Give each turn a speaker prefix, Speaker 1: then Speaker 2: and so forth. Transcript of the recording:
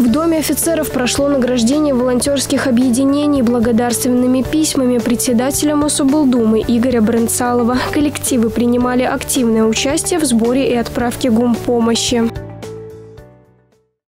Speaker 1: В Доме офицеров прошло награждение волонтерских объединений благодарственными письмами председателя Мособлдумы Игоря Брынцалова. Коллективы принимали активное участие в сборе и отправке гумпомощи.